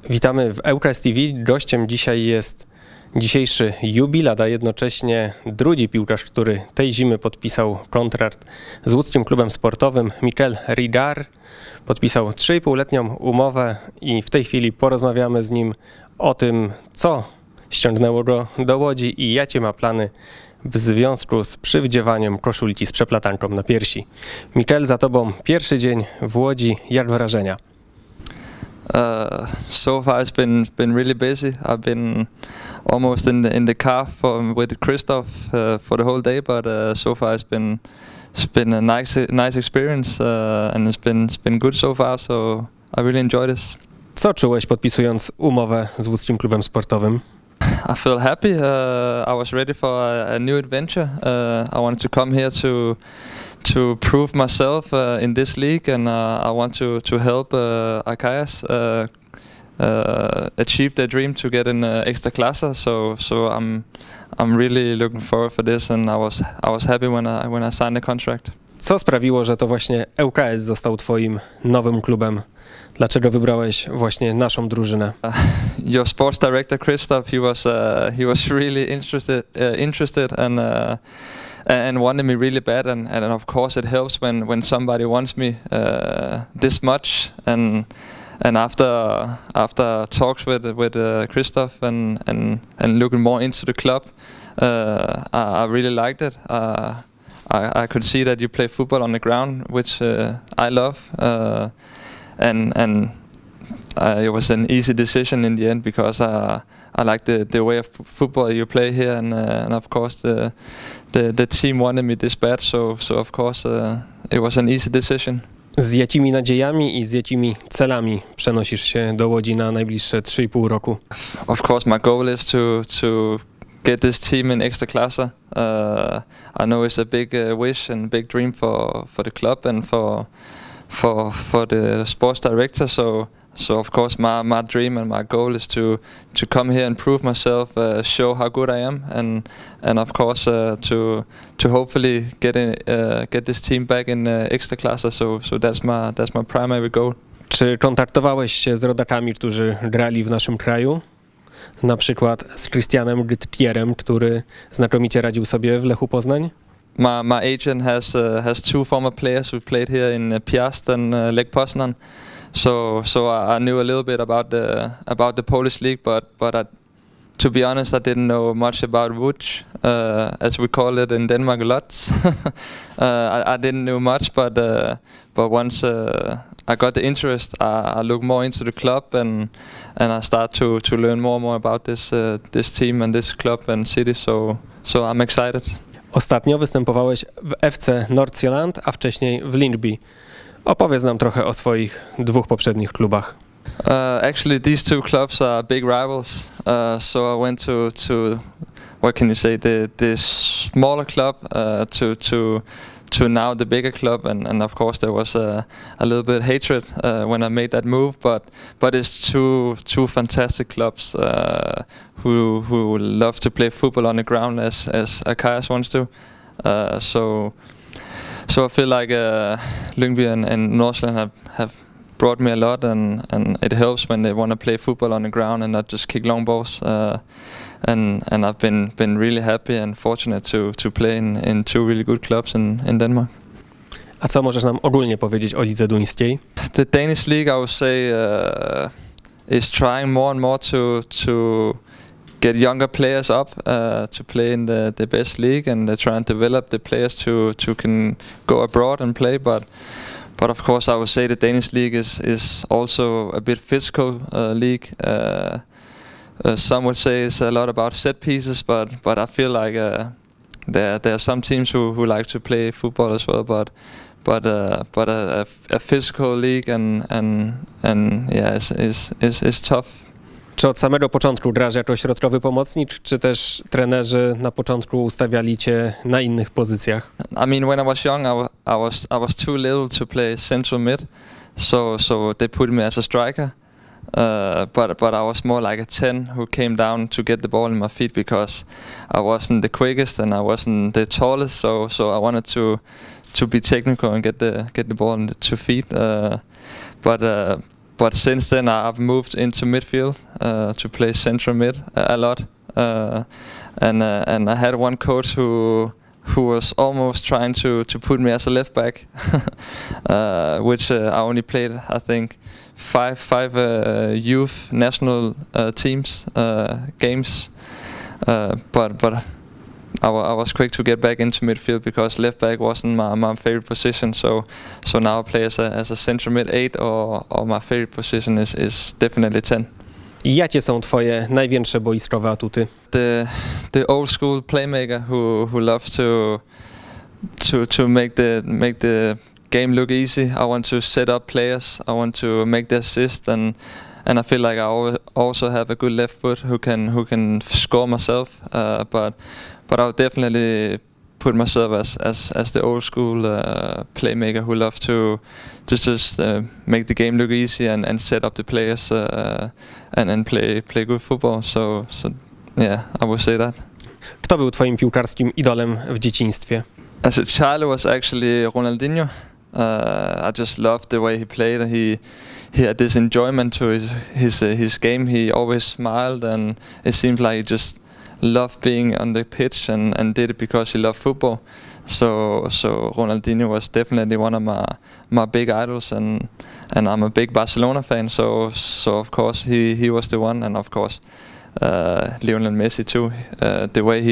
Witamy w ŁKS TV. Gościem dzisiaj jest dzisiejszy jubilat, a jednocześnie drugi piłkarz, który tej zimy podpisał kontrakt z łódzkim klubem sportowym, Mikel Rigar. Podpisał 3,5-letnią umowę i w tej chwili porozmawiamy z nim o tym, co ściągnęło go do Łodzi i jakie ma plany w związku z przywdziewaniem koszulki z przeplatanką na piersi. Mikel, za tobą pierwszy dzień w Łodzi. Jak wrażenia? So far it's been really busy. I've been almost in the car with Christoph for the whole day, but so far it's been a nice experience and it's been good so far. So I really enjoy this. Co czułeś podpisując umowę z łódzkim klubem sportowym? I feel happy. I was ready for a new adventure. I wanted to come here to prove myself in this league, and I want to help Achajas achieve their dream to get in Ekstraklasa. So I'm really looking forward for this, and I was happy when I signed the contract. Co sprawiło, że to właśnie ŁKS został twoim nowym klubem? Dlaczego wybrałeś właśnie naszą drużynę? Your sports director Christoph, he was really interested and wanted me really bad, and of course it helps when somebody wants me this much, and after talks with Christoph and looking more into the club, I really liked it. I could see that you play football on the ground, which I love, and it was an easy decision in the end because I like the way of football you play here, and of course the team wanted me this bad, so of course it was an easy decision. Z jakimi nadziejami i z jakimi celami przenosisz się do Łodzi na najbliższe 3,5 roku? Of course my goal is to get this team in Ekstraklasa. I know it's a big wish and big dream for the club and for the sports director, so of course my dream and my goal is to come here and prove myself, show how good I am, and of course to hopefully get this team back in Ekstraklasa. So that's my primary goal. Czy kontaktowałeś się z rodakami, którzy grali w naszym kraju? Na przykład z Christianem Gytkierem, który znakomicie radził sobie w Lechu Poznań? My agent has two former players who played here in Piast and Lech Poznan. So I knew a little bit about the Polish league, but to be honest, I didn't know much about Łódź, as we call it in Denmark, Lodz. I didn't know much, but once I got the interest, I looked more into the club and I started to learn more and more about this team and this club and city. So I'm excited. Ostatnio występowałeś w FC Nordsjælland, a wcześniej w Lyngby. Opowiedz nam trochę o swoich dwóch poprzednich klubach. Actually, these two clubs are big rivals. So I went to what can you say, the smaller club to now the bigger club, and of course there was a little bit hatred when I made that move, but it's two fantastic clubs who love to play football on the ground as Achajas wants to. So I feel like Lyngby and Nordsjælland have brought me a lot, and it helps when they want to play football on the ground and not just kick long balls. And I've been really happy and fortunate to play in two really good clubs in Denmark. A co możesz nam ogólnie powiedzieć o lidze duńskiej? The Danish league, I would say, is trying more and more to get younger players up to play in the best league, and they're trying to develop the players to can go abroad and play. But of course, I would say the Danish league is also a bit physical league. Some would say it's a lot about set pieces, but I feel like there are some teams who like to play football as well. But a physical league and yeah, is tough. Czy od samego początku grasz jako środkowy pomocnik, czy też trenerzy na początku ustawiali cię na innych pozycjach? I mean, when I was young, I was too little to play central mid, so they put me as a striker. But I was more like a 10 who came down to get the ball in my feet because I wasn't the quickest and I wasn't the tallest, so I wanted to be technical and get the ball in the 2 feet. But but since then I've moved into midfield to play central mid a lot, and I had one coach who was almost trying to put me as a left back, which I only played, I think, five youth national teams games, but I was quick to get back into midfield because left back wasn't my favorite position. So now I play as a central mid 8, or my favorite position is definitely 10. Jakie są twoje największe boiskowe atuty? The old school playmaker who loves to make the game look easy. I want to set up players. I want to make the assist, and I feel like I also have a good left foot who can score myself. But I would definitely put myself as the old school playmaker who loves to just make the game look easy and set up the players and play good football. So yeah, I would say that. Kto był twoim piłkarskim idolem w dzieciństwie? As a child, it was actually Ronaldinho. I just loved the way he played. He had this enjoyment to his game. He always smiled, and it seemed like he just loved being on the pitch and did it because he loved football. So Ronaldinho was definitely one of my big idols, and I'm a big Barcelona fan. So of course he was the one, and of course Lionel Messi too. The way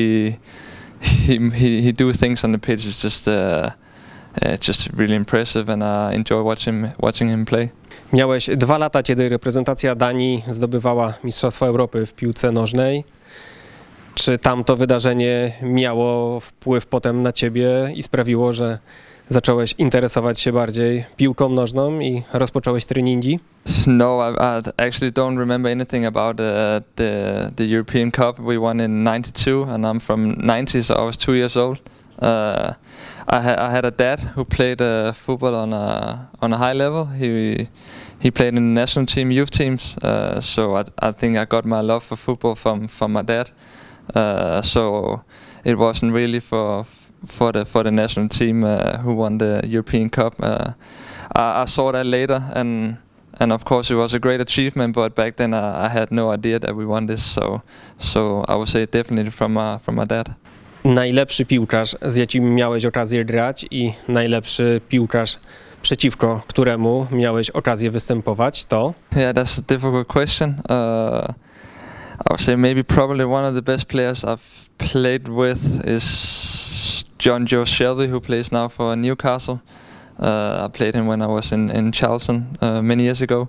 he do things on the pitch is just really impressive, and I enjoy watching him play. Miałeś 2 lata, kiedy reprezentacja Danii zdobywała Mistrzostwo Europy w piłce nożnej. Czy tamto wydarzenie miało wpływ potem na ciebie i sprawiło, że zacząłeś interesować się bardziej piłką nożną i rozpocząłeś treningi? No, I actually don't remember anything about the European Cup. We won in '92, and I'm from '90, so I was 2 years old. I had a dad who played football on a high level. He played in the national team, youth teams. So I think I got my love for football from my dad. So it wasn't really for the national team who won the European Cup. I saw that later, and of course it was a great achievement. But back then I had no idea that we won this. So I would say definitely from my dad. Najlepszy piłkarz, z jakim miałeś okazję grać, i najlepszy piłkarz, przeciwko któremu miałeś okazję występować, to? Yeah, that's a difficult question. I would say maybe probably one of the best players I've played with is John Joe Shelby, who plays now for Newcastle. I played him when I was in Charlton many years ago.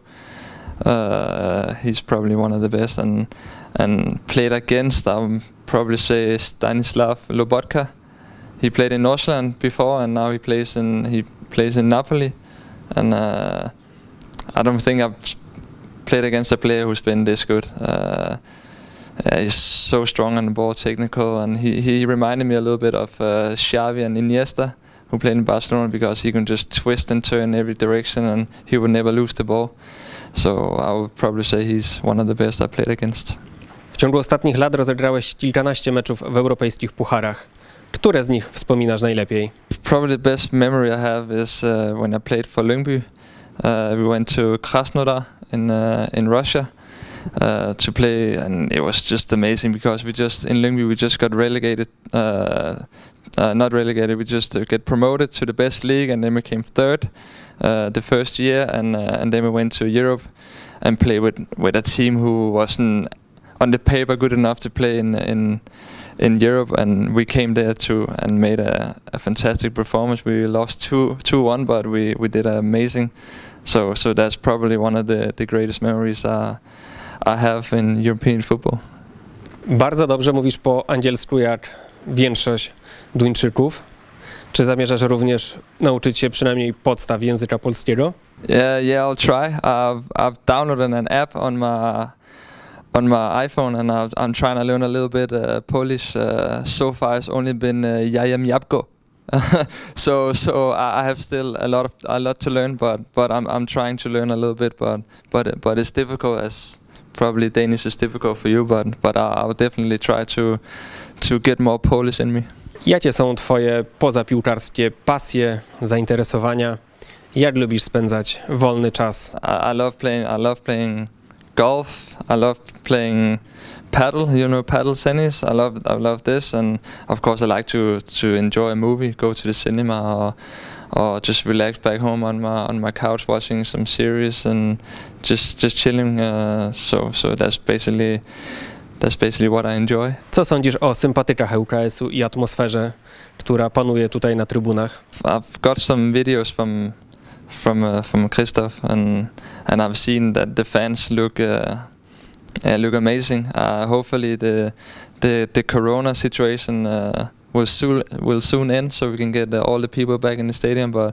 He's probably one of the best, and played against, I would probably say, Stanislav Lobotka. He played in Nordsjælland before, and now he plays in Napoli. And I don't think I've played against a player who's been this good. He's so strong on the ball, technical, and he reminded me a little bit of Xavi and Iniesta, who played in Barcelona, because he can just twist and turn every direction, and he would never lose the ball. So I would probably say he's one of the best I played against. W ciągu ostatnich lat rozegrałeś kilkanaście meczów w europejskich pucharach. Które z nich wspominasz najlepiej? Probably the best memory I have is when I played for Lyngby. We went to Krasnodar in Russia to play, and it was just amazing because in Lyngby we just got relegated. Not relegated, we just get promoted to the best league, and then we came third the first year, and then we went to Europe and played with a team who wasn't on the paper good enough to play in Europe, and we came there too and made a fantastic performance. We lost 2-1, but we did amazing. So that's probably one of the greatest memories I have in European football. Bardzo dobrze mówisz po angielsku jak większość Duńczyków. Czy zamierzasz również nauczyć się przynajmniej podstaw języka polskiego? Yeah, I'll try. I've downloaded an app on my iPhone, and I'm trying to learn a little bit Polish. So far, it's only been Jajem Jabłko. So I have still a lot to learn, but I'm trying to learn a little bit. But it's difficult, as probably Danish is difficult for you. But I will definitely try to get more Polish in me. Jakie są twoje pozapiłkarskie pasje, zainteresowania? Jak lubisz spędzać wolny czas? I love playing golf. I love playing paddle. You know, paddle tennis. I love this, and of course I like to enjoy a movie, go to the cinema, or just relax back home on my couch watching some series and just chilling. So that's basically what I enjoy. Co sądzisz o sympatykach ŁKS-u i atmosferze, która panuje tutaj na trybunach? I've got some videos from Christoph, and I've seen that the fans look amazing. Hopefully the corona situation will soon end, so we can get all the people back in the stadium. But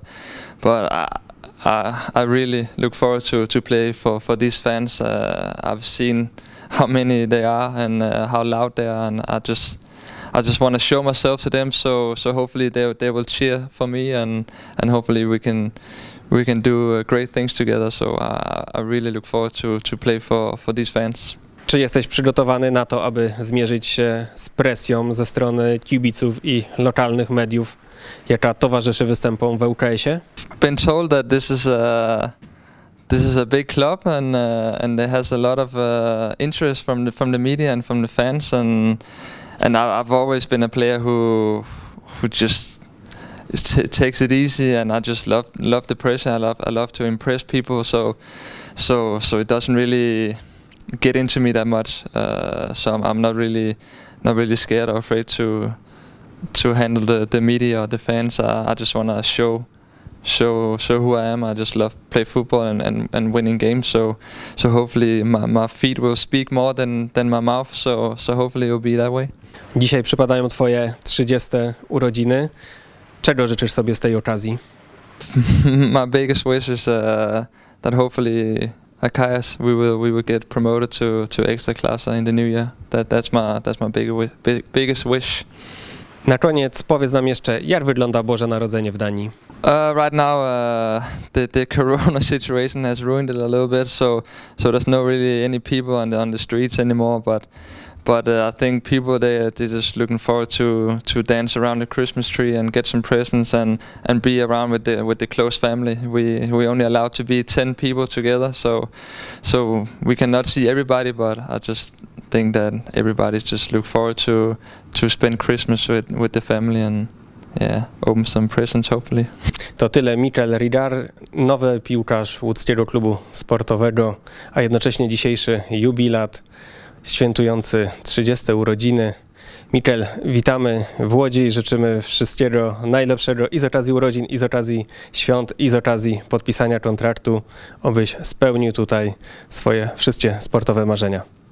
I really look forward to play for these fans. I've seen how many they are and how loud they are, and I just want to show myself to them. So hopefully they will cheer for me, and hopefully we can do great things together. So I really look forward to play for these fans. Czy jesteś przygotowany na to, aby zmierzyć się z presją ze strony kibiców i lokalnych mediów, jaka towarzyszy występom w ŁKS-ie? Been told that this is a big club, and it has a lot of interest from the media and from the fans, and I've always been a player who just takes it easy, and I just love the pressure. I love to impress people, so it doesn't really get into me that much. So I'm not really scared or afraid to handle the media or the fans. I just want to show who I am. I just love play football and winning games. So hopefully my feet will speak more than my mouth. So hopefully it will be that way. Dzisiaj przypadają twoje 30. urodziny. Czego życzysz sobie z tej okazji? My biggest wish is that hopefully ŁKS we will get promoted to Ekstraklasa in the new year. That's my biggest wish. Na koniec powiedz nam jeszcze, jak wygląda Boże Narodzenie w Danii? Right now, the corona situation has ruined it a little bit, so there's no really any people on the streets anymore. But I think people they're just looking forward to dance around the Christmas tree and get some presents and be around with the close family. We only allowed to be 10 people together, so we cannot see everybody. But I just think that everybody's just look forward to spend Christmas with the family and open some presents hopefully. To tyle. Mikael Ridar, nowy piłkarz łódzkiego klubu sportowego, a jednocześnie dzisiejszy jubilat, świętujący 30. urodziny. Mikael, witamy w Łodzi i życzymy wszystkiego najlepszego i z okazji urodzin, i z okazji świąt, i z okazji podpisania kontraktu, obyś spełnił tutaj swoje wszystkie sportowe marzenia.